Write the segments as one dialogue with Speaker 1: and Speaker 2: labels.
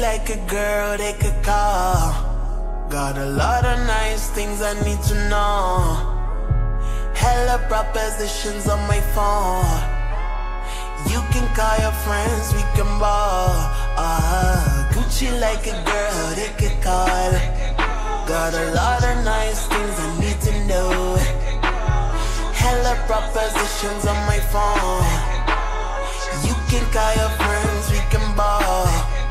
Speaker 1: like a girl they could call. Got a lot of nice things I need to know. Hella propositions on my phone. You can call your friends, we can ball. Gucci like a girl they could call. Got a lot of nice things I need to know. Hella propositions on my phone. You can call your friends, we can ball.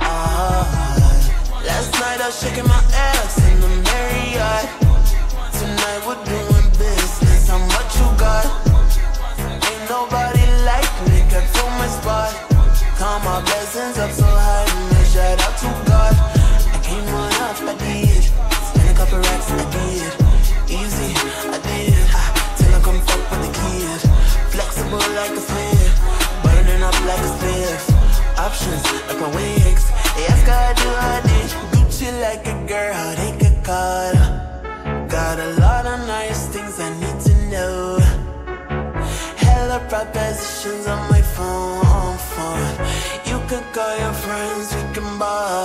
Speaker 1: Last night I was shaking my ass in the Marriott. Tonight we're doing business. How much you got? Ain't nobody like me, got from my spot. Count my blessings up so high, and shout out to God. I came on up, I did. Spend a couple racks, I did. Easy, I did. Till I come fuck with the kid. Flexible like a flip, burning up like a spliff. Options like my wigs. They ask how I do, I did. Gucci like a girl, they could call. Got a lot of nice things I need to know. Hella propositions on my phone. You can call your friends, we can ball.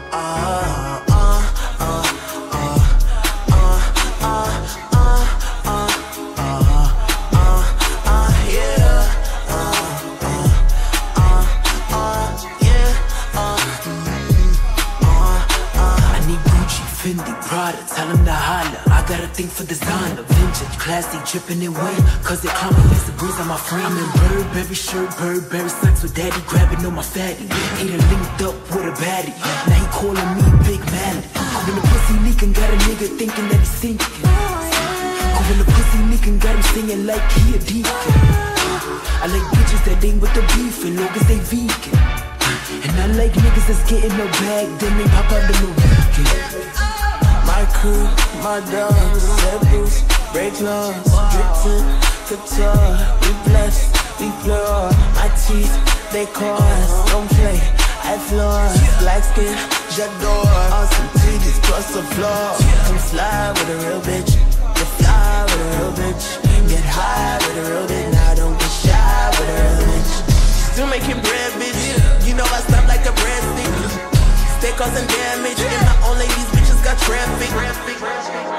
Speaker 2: Tell him to holler, I got a thing for designer. Vintage, classy, dripping in wind, cause they call me as the breeze on my frame. I'm in Burberry shirt, Burberry socks with daddy, grabbing on my fatty. He done linked up with a baddie, now he calling me Big Mallet. When the pussy leaking, got a nigga thinking that he's sinking. When the pussy leaking, got him singing like he a deacon. I like bitches that ain't with the beef, as long as they vegan. And I like niggas that's getting no bag, then they pop out the Norwegian.
Speaker 1: My crew, my dogs, Zebrus, break laws, drifting, couture, we blessed, we floor. My teeth, they cause, don't play, I floors, black skin, j'adore. Awesome titties plus the floor. Come fly with a real bitch, get fly with a real bitch, get high with a real bitch. Now don't get shy with a real bitch. Still making bread, bitch. You know I stop like a breadstick. Stay causing damage, and my own ladies bitches got traffic.